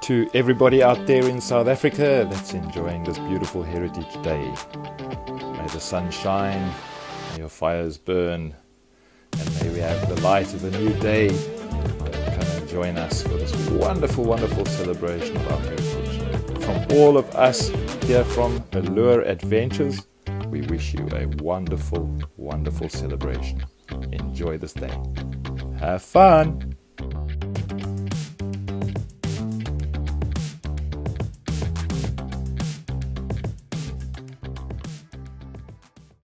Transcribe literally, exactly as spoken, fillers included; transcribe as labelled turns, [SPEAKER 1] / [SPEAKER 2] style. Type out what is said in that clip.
[SPEAKER 1] To everybody out there in South Africa that's enjoying this beautiful Heritage Day, may the sun shine, may your fires burn, and may we have the light of a new day. Come and join us for this wonderful, wonderful celebration of our heritage. From all of us here from Allure Adventures, we wish you a wonderful, wonderful celebration. Enjoy this day. Have fun!